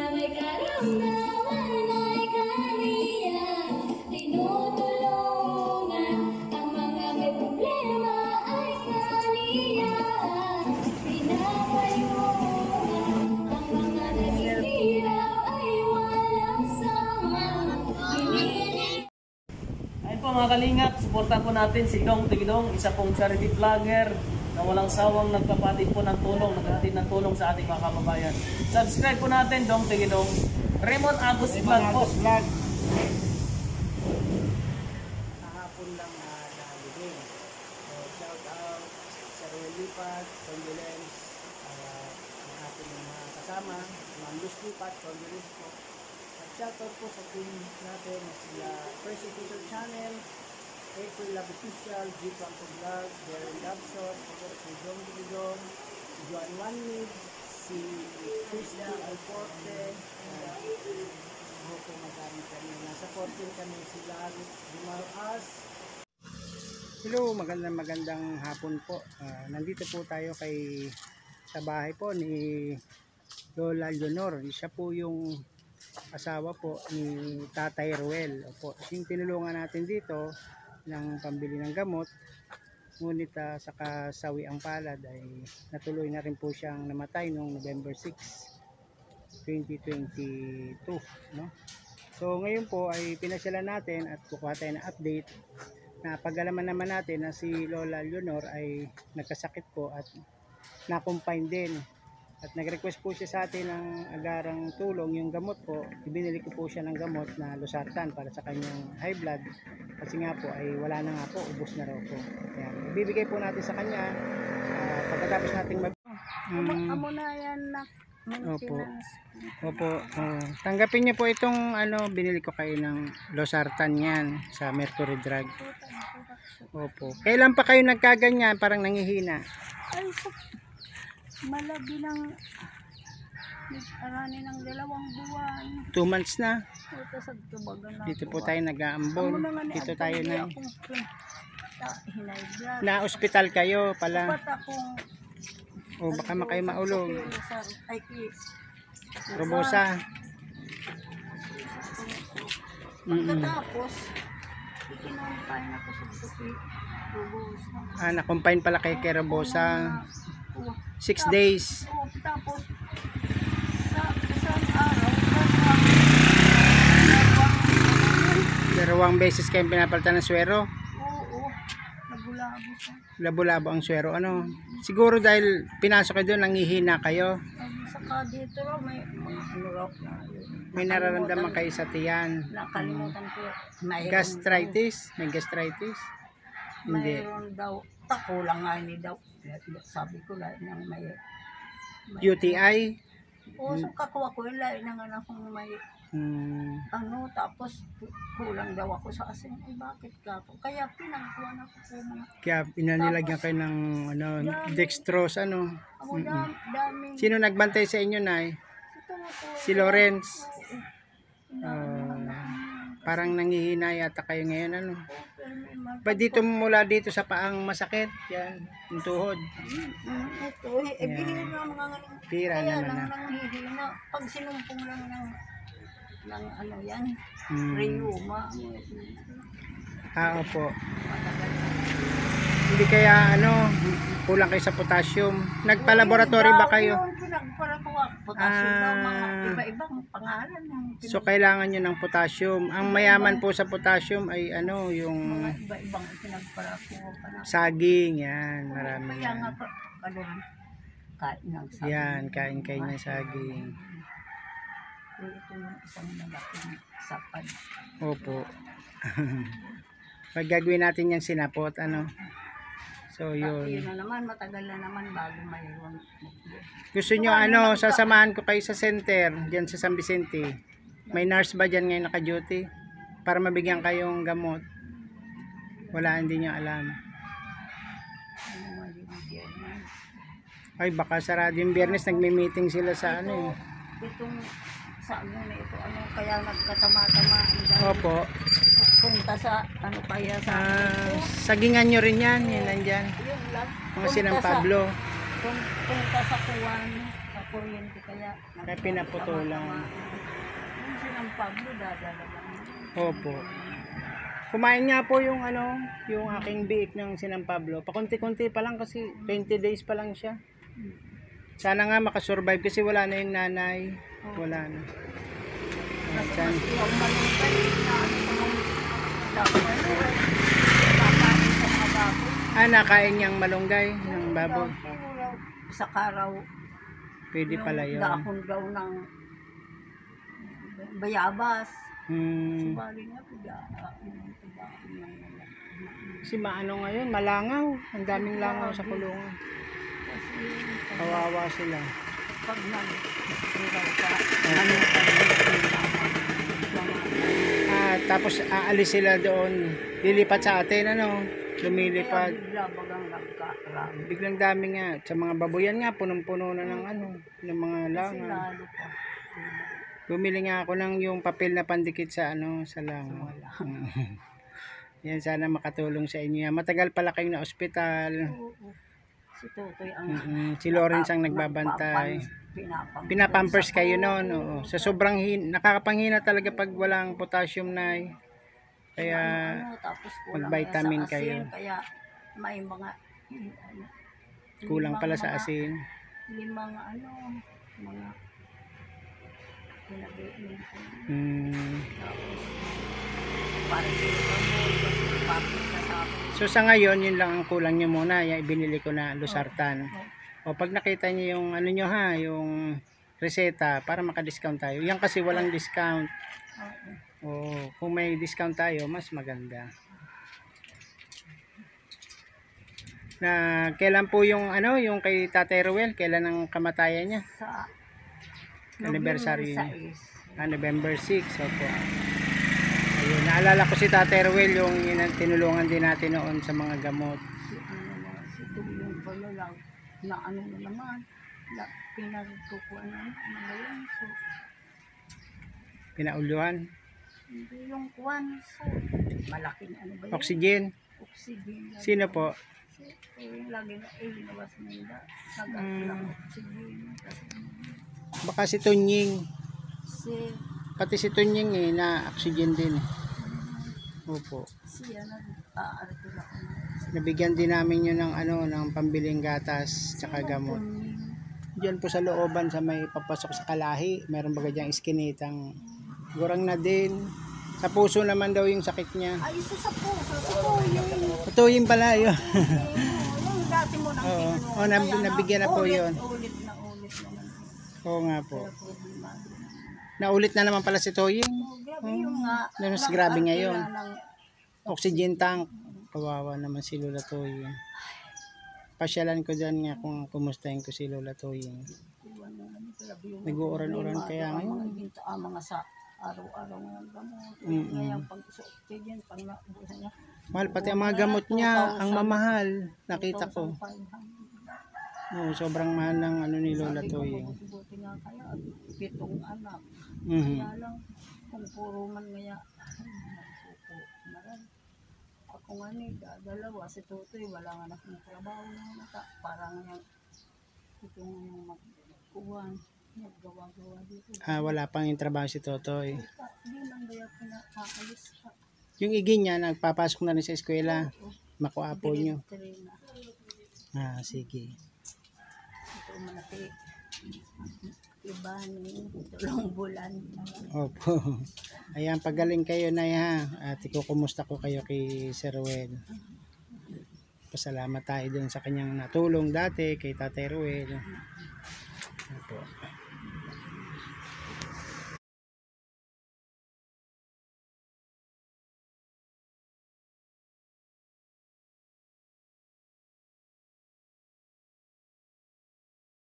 may karamdaman ay kaniya tinutulungan, ang mga may problema ay kaniya pinapayungan, ang mga naghihirap ay walang sama. Ayun po mga kalingap, suportahan po natin si Dong Tigidong, isa pong charity vlogger na walang sawang nagpapatid po ng tulong, naghahatid ng tulong sa ating mga kababayan. Subscribe po natin, Dong Tigidong. Raymond Agus Vlog po. Kahapon lang nalibing. So, shout out sa Royal Lipat, condolence, ang ating mga kasama, Ma'am Luz Lipat, condolence po. At shout out po sa team natin na sila Persecutor Channel, April Love Official, G. Campo Vlog, Darren Dabsot, si Dong Tigidong, si Joan Wanmid, si Christy Alforte, po magamit kami. Nasa 14 kami sila Dumaras. Hello, magandang hapon po. Nandito po tayo sa bahay po ni Lola Leonor. Siya po yung asawa po ni Tatay Ruel. Opo, yung tinulungan natin dito ng pambili ng gamot. Ngunit sa kasawi ang palad ay natuloy na rin po siyang namatay noong November 6, 2022, no? So ngayon po ay pinasyalan natin at kukuha tayo ng update na pag-alaman naman natin na si Lola Leonor ay nagkasakit po at na-confine din. At nag-request po siya sa atin ng agarang tulong, yung gamot po. Ibinili ko po siya ng gamot na losartan para sa kanyang high blood. Kasi nga po ay wala na nga po, ubos na raw po. Ayan. Ibibigay po natin sa kanya pagkatapos nating Amo na yan na Opo. Opo. Tanggapin niyo po itong binili ko kayo ng losartan yan sa Mercury Drug. Opo. Kailan pa kayo nagkaganyan? Parang nangihina. ay malabi ng arani ng 2 buwan. 2 months na. Ito sa tubagan na. Dito po tayo nag-aambon. Dito tayo na. Hinaybla. Na ospital kayo pala. Dapat akong O baka kayo maulog. Ay, Robosa. pagkatapos, ikinampain ako sa Buki. Robosa. Na-confine pala kay Robosa. 6 days. Tapos, sa isang araw, 2 beses kayong pinapalitan ng swero. oo, nagulabo siya. Labo-labo ang swero. Siguro dahil pinasok kayo doon, nangihina kayo. Saka dito raw, may ano raw na yun. May nararamdaman kayo sa tiyan. Nakalimutan ko. Gastritis? May gastritis? Hindi. Mayroon daw. Kulang nga ni daw. Sabi ko lang nang may UTI? so kakuha ko yung lain ng anak kong may tapos kulang daw ako sa asin. Ay bakit ka po? Kaya pinagkuha na ko po mga. Kaya pinanilagyan kayo ng dextrose Ako daming. Sino nagbantay sa inyo, Nay? Ito na po. Si Lawrence. Parang nangihina yata kayo ngayon, dito mula dito sa paang masakit? Yan, yung tuhod. Ito, bihira mga Pira kaya naman lang nanghihina. Pag sinumpong lang ng ano yan, rheuma. Opo. Matagal na. Hindi kaya kulang kayo sa potassium. Nagpa-laboratory ba kayo? Pinagparakuha. Potassium daw, mga iba-ibang pangalan. So kailangan nyo ng potassium. Ang mayaman po sa potassium ay yung Mga iba-ibang pinagparakuha pa na. saging. Yan, marami Kaya yan. nga pa, kain ng sabi. Yan, kain kayo ng saging. Ito yung isang malaking sapad. Opo. Pag gagawin natin yung sinapot, So Yun yun. na naman, matagal na naman bago mayroon. Gusto nyo sasamahan ko kayo sa center, dyan sa San Vicente. May nurse ba dyan ngayon naka-duty? Para mabigyan kayong gamot. Wala, hindi nyo alam. Ano malibigyan yan. Ay, baka sarado yung Biyernes, nagme-meeting sila sa Itong sa ano na ito, kaya nagkatama-tamaan dahil Opo. punta sa kaya sa Sagingan nyo rin yan, yan nandyan. yun lang. Mga Sinang Pablo. Punta sa Kuwan. kuryente kaya pinaputulan. Yung sinang Pablo, dadala lang. Opo. Kumain nga po yung yung aking biik ng Sinang Pablo. Pakunti-kunti pa lang kasi 20 days pa lang siya. Sana nga makasurvive kasi wala na yung nanay. Wala na. Ayan. Yung malungkay na ano sa mga dapat kakain sa mga baboy. Nakain niyang malunggay ng baboy. Sa karaw, Pwede pala yun. dahon daw ng bayabas. Hmm. Bali nga, Kasi maano ngayon, malangaw. Ang daming langaw sa kulungan. kasi Kawawa sila. pag nag-iraw ka, Tapos aalis sila doon. Lilipat sa atin, lumilipad. bigla bagang nagkarami. Biglang dami nga. Sa mga baboyan nga, punong-puno na ng ng mga Kasi langaw. lalo pa. Bumili nga ako ng yung papel na pandikit sa sa langaw. Yan, sana makatulong sa inyo. Matagal pala kayong na ospital. Oo. Si Totoy ang Si Lawrence ang nagbabantay. Pinapampers kayo noon. Oo. Sa sobrang nakakapanghina talaga pag walang potassium na. Kaya tapos kulang mag-vitamin nga sa asin, kayo. Kaya may mga Kulang pala sa asin. limang mga pinag-iinom ko. Tapos parang papit ka sa akin. So sa ngayon, yun lang ang kulang nyo muna. Yung binili ko na Losartan. O pag nakita nyo yung nyo yung reseta para maka-discount tayo. Yan kasi walang discount. Kung may discount tayo, mas maganda. Na kailan po yung yung kay Tatay Ruel, kailan ang kamatayan niya? Sa Anniversary niya. niya. November 6. Opo. Ayun, naalala ko si Tatay Ruel yung tinulungan din natin noon sa mga gamot. Si Tulong pala lang na na naman na pinagkukuhan yun. So, Pinauluhan. hindi yung kuwan. So, malaking ba yun? Oxygen. Oxygen. Sino po? Yung lagi na ilabas nila. Lang oxygen. Baka si Tunying. Si Pati si Tunying na oxygen din. Opo. siya nag-aartila ko na. Nabigyan din namin yun ng ng pambiling gatas tsaka gamot. Diyan po sa looban sa may papasok sa Kalahi, meron baga diyang iskinitang gurang na din. Sa puso naman daw yung sakit niya. Ay, isa sa puso. Ito Tuyin pala yun. yung dati mo nang tinulungan. Nabigyan na po yun. Ulit naman. Oo nga po. Kaya problema. Naulit na naman pala si Toying. Grabe yung nga. Mas grabe ngayon. ng Oxygen tank. Kawawa naman si Lola Toying. Pasyalan ko dyan nga kung kumustahin ko si Lola Toying. Nag-uuran-uran kaya ngayon. Mga sa araw-araw ng gamot. Ngayon pag oxygen, pag naubusan niya. Mahal pati ang mga gamot niya, ang mamahal. Nakita ko. 2,500. Sobrang mahal ng ni Lola Toying. Buti nga kaya, 7 anak. Mhm. Kaya lang, kung puro man ngaya, suko maran. Ako nga dalawa, si Tutoy, wala nga na trabaho na parang itong magkuhan, naggawa-gawa dito. Wala pang yung trabaho si Totoy. Hindi lang kaya pinakaalis ka. Yung igi niya, nagpapasok na rin sa eskwela. Makuapo nyo. Sige. Ito malaki. Iba ni tulong bulan. Opo. Ayan, pagaling kayo na At ikukumusta ko kayo kay Sir Ruel. Pasalamat tayo dun sa kanyang natulong dati kay Tatay Ruel.